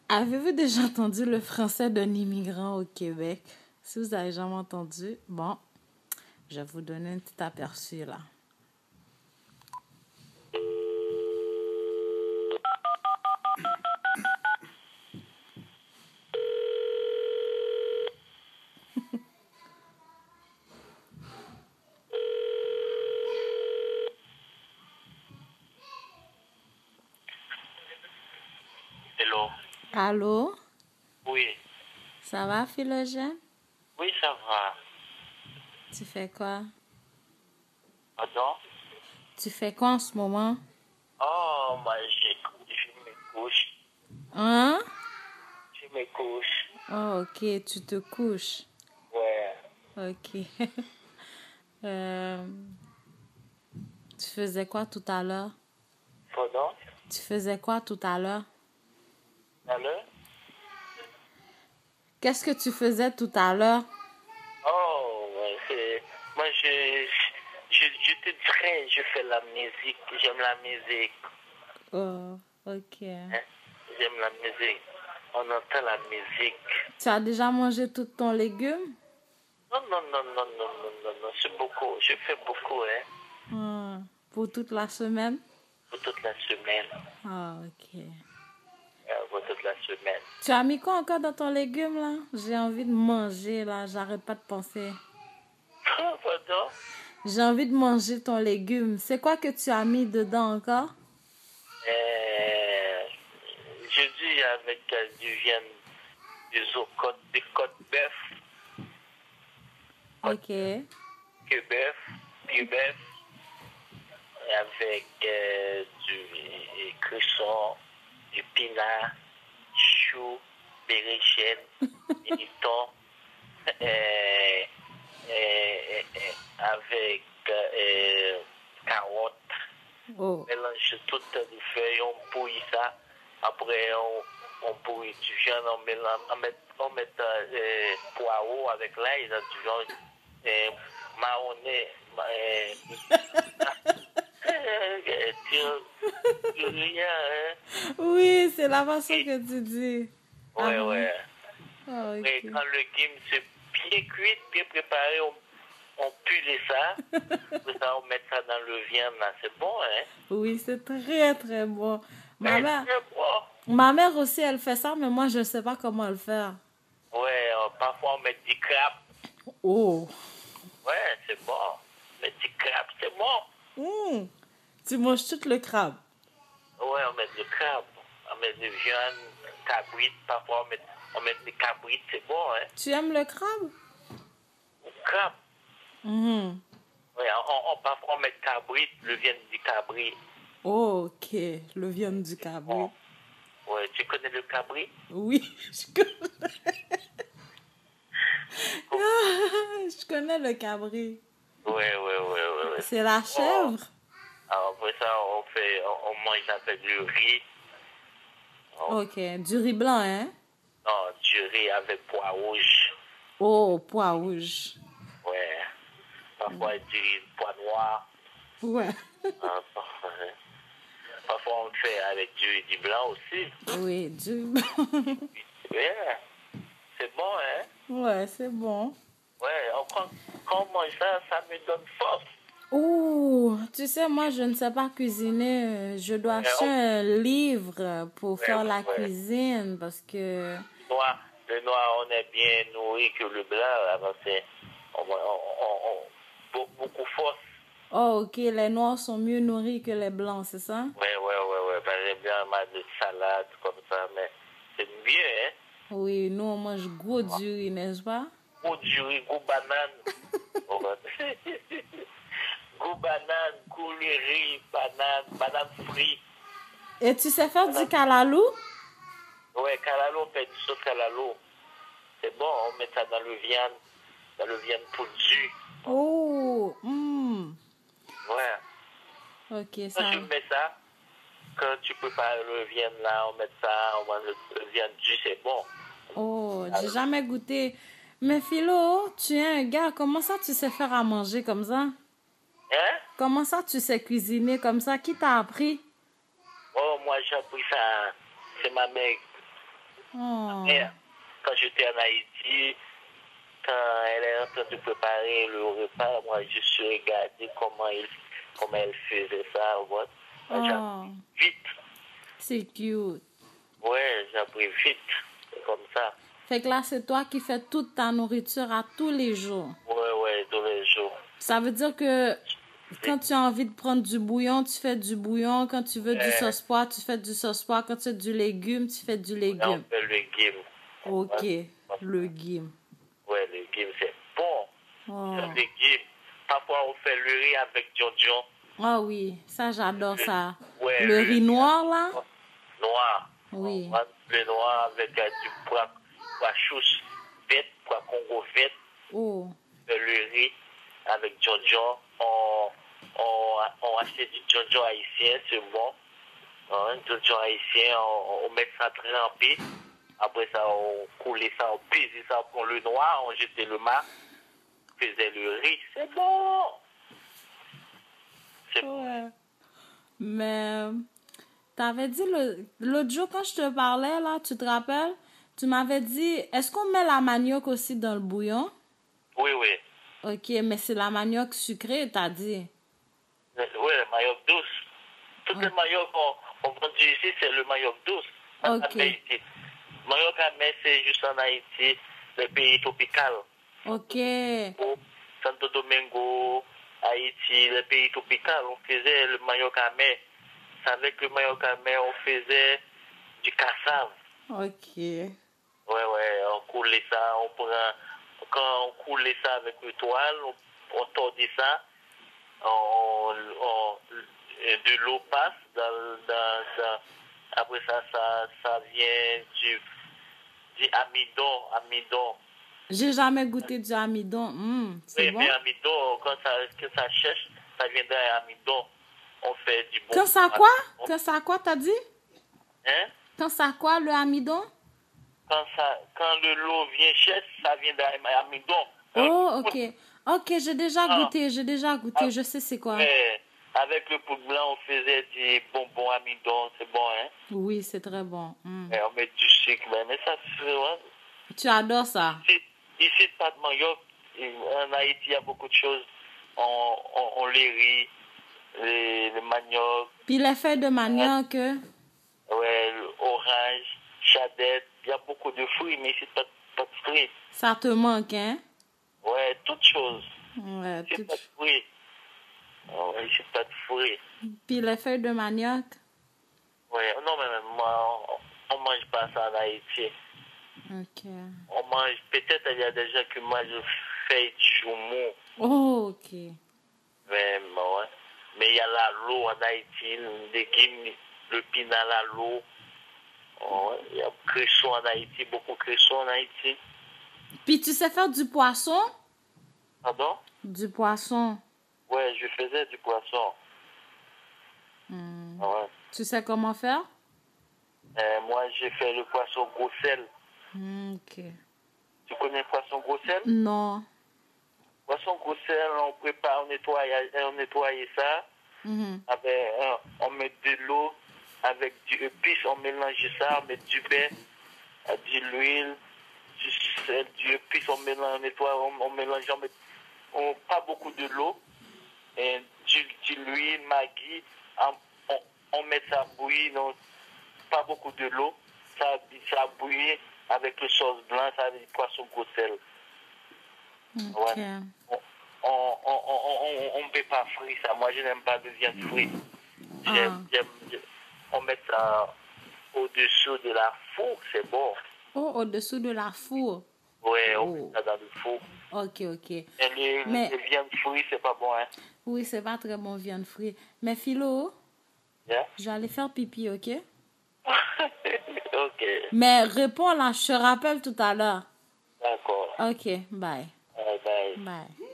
Avez-vous déjà entendu le français d'un immigrant au Québec? Si vous avez jamais entendu, bon, je vais vous donner un petit aperçu là. Hello. Allô? Oui. Ça va, Philogène? Oui, ça va. Tu fais quoi? Pardon? Tu fais quoi en ce moment? Oh, moi, je me couche. Hein? Je me couche. Oh, ok, tu te couches. Ouais. Ok. Euh, tu faisais quoi tout à l'heure? Pardon? Tu faisais quoi tout à l'heure? Allô? Qu'est-ce que tu faisais tout à l'heure? Oh, ouais, c'est... Moi, je te dirais, je fais la musique. J'aime la musique. Oh, ok. Hein? J'aime la musique. On entend la musique. Tu as déjà mangé tout ton légume? Non, non, non, non, non, non, non, non. C'est beaucoup. Je fais beaucoup, hein. Pour toute la semaine? Pour toute la semaine. Ah, ok. Pour toute la semaine. Tu as mis quoi encore dans ton légume, là? J'ai envie de manger, là. J'arrête pas de penser. Pardon? J'ai envie de manger ton légume. C'est quoi que tu as mis dedans encore? Je dis avec du viande, des côtes bœuf, Ok. que bœuf, avec du cresson, du pinard, chou, berrichène, miniton, avec carottes. Oh. Mélange toutes les feuilles, on bouille ça. Après, on bouille du viande, on met poireau avec l'ail dans du viande, marronné, tu rien, hein? Oui, c'est la façon que tu dis. Ouais, Ah, ouais. ah, Et ok. quand le légume c'est bien cuit, bien préparé, on pule ça. Après ça, on met ça dans le viande, là. C'est bon, hein? Oui, c'est très, très bon. C'est très bon. Ma mère aussi, elle fait ça, mais moi, je ne sais pas comment le faire. Ouais, parfois on met du crabe. Oh. Ouais, c'est bon. Mais du crabe, c'est bon. Tu manges tout le crabe. Ouais, on met du crabe. On met du viande, cabrit. Parfois on met des cabrites, c'est bon, hein? Tu aimes le crabe? Crabe. Mhm. Ouais, parfois on met cabrit, le viande du cabrit. Oh, ok, le viande du cabri. Bon. Ouais, tu connais le cabrit? Oui, je connais. Je connais le cabri. Ouais. C'est la chèvre? Alors après ça, on mange avec du riz. Ok, du riz blanc, hein? Non, du riz avec pois rouge. Oh, pois rouge. Ouais. Parfois du pois noir. Ouais. Parfois on fait avec du blanc aussi. Oui, du blanc. Yeah. C'est bon, hein? Ouais, c'est bon. Ouais, quand on mange ça, ça me donne force. Oh, tu sais, moi, je ne sais pas cuisiner. Je dois acheter un livre pour faire la cuisine parce que... Le noir, on est bien nourri que le blanc. Alors beaucoup force. Oh, ok, les noirs sont mieux nourris que les blancs, c'est ça? Ouais. Par exemple, mal de salade comme ça, mais c'est mieux, hein? Oui, nous, on mange gros du riz, n'est-ce pas? Goût du riz, goût banane. Goût banane, goût le riz, banane frite. Et tu sais faire du calalou? Ouais, calalou, on fait du sauce calalou. C'est bon, on met ça dans le viande poudue. Oh, Ouais. ok, Quand ça. tu mets ça, quand tu prépares le viande là, on met ça, on mange le viande du, c'est bon. Oh, j'ai jamais goûté. Mais Philo, tu es un gars, comment ça tu sais faire à manger comme ça? Hein? Comment ça tu sais cuisiner comme ça? Qui t'a appris? Oh, moi j'ai appris ça, c'est ma mère Oh. Et quand j'étais en Haïti, quand elle est en train de préparer le repas, moi, je suis regardé comment elle faisait ça. Moi, j'ai Oh. vite. C'est cute. Ouais, j'ai appris vite. C'est comme ça. Fait que là, c'est toi qui fais toute ta nourriture à tous les jours. Ouais, tous les jours. Ça veut dire que quand tu as envie de prendre du bouillon, tu fais du bouillon. Quand tu veux du sauce pois, tu fais du sauce pois. Quand tu veux du légume, tu fais du On légume. fait le légume. Ok, légume. Ouais, le légume, c'est bon. Oh. Le légume. Parfois, on fait le riz avec Jojo. Ah oui, ça j'adore ça. Ouais, Le riz noir là? Noir. Oui. Le noir avec du pois chouche vête, pois Congo vête. Oh. Le riz avec Jojo. On achète du Jojo haïtien, c'est bon. Jojo haïtien, on met ça trempé. Après ça, on coulait ça, on pisait ça pour le noir, on jetait le mat, faisait le riz. C'est bon. C'est bon. Ouais. Mais t'avais dit l'autre jour quand je te parlais là, tu te rappelles? Tu m'avais dit, est-ce qu'on met la manioc aussi dans le bouillon? Oui. Ok, mais c'est la manioc sucrée, t'as dit. Oui, le manioc douce. Toutes les manioc qu'on produit ici, c'est le manioc douce. Ok. Manioc amé, c'est juste en Haïti, les pays tropicaux. Ok. Santo Domingo, Haïti, les pays tropicaux, on faisait le manioc amé. Avec le manioc amé, on faisait du cassave. Ok. Ouais, on coulait ça, quand on coulait ça avec le toile, on tordait ça, de l'eau passe, après ça vient du amidon. J'ai jamais goûté du amidon. C'est Oui, bon? mais amidon, quand ça cherche, ça vient d'un amidon. On fait du bon. Quand ça quoi? Quand ça quoi, t'as dit? Hein? Quand ça quoi, le amidon? Quand le l'eau vient chercher, ça vient d'un amidon. Oh, ok. Ok, j'ai déjà goûté, je sais c'est quoi. Mais avec le poudre blanc, on faisait des bonbons amidon, c'est bon, hein? Oui, c'est très bon. Et on met du sucre, mais ça, c'est ouais. Tu adores ça? Ici, pas de manioc. En Haïti, il y a beaucoup de choses. On les riz, les manioc. Puis les feuilles de manioc, Ouais, orange, chadette. Il y a beaucoup de fruits, mais ici, pas de fruits. ça te manque, hein? Ouais, toutes choses. Ouais, Ici, pas de fruits. Ouais, ici, pas de fruits. Puis les feuilles de manioc? Ouais, non, mais moi, on mange pas ça en Haïti. Ok. On mange, peut-être il y a des gens qui mangent feuilles du joumou. Oh, ok. Mais, ouais. Mais il y a l'alo en Haïti, le pinal à l'eau. Ouais, il y a cresson en Haïti, beaucoup de cresson en Haïti. Puis tu sais faire du poisson? Pardon? Du poisson. Ouais, je faisais du poisson. Ouais. Tu sais comment faire? Moi, j'ai fait le poisson gros sel. Ok. Tu connais le poisson gros sel? Non. Poisson gros sel, on prépare, on nettoie ça. On met de l'eau avec du épice, on mélange ça, on met du beurre, de l'huile, du sel, du épice, on mélange, on mélange, pas beaucoup de l'eau, et de l'huile, maggi, on met ça à bouillir, non, pas beaucoup de l'eau, ça bouillit avec le sauce blanc, ça avec du poisson gros sel. Ok. Ouais. On ne peut pas frire ça. Moi, je n'aime pas de viande frite. On met ça au-dessous de la four, c'est bon. Oh, au-dessous de la four. Oui, on met ça dans le four. Ok. Et les viandes frites, c'est pas bon, hein? Oui, c'est pas très bon, viande frite. Mais Philo, j'allais faire pipi, ok? Ok. Mais réponds là, je te rappelle tout à l'heure. D'accord. Ok, bye. Bye. Bye.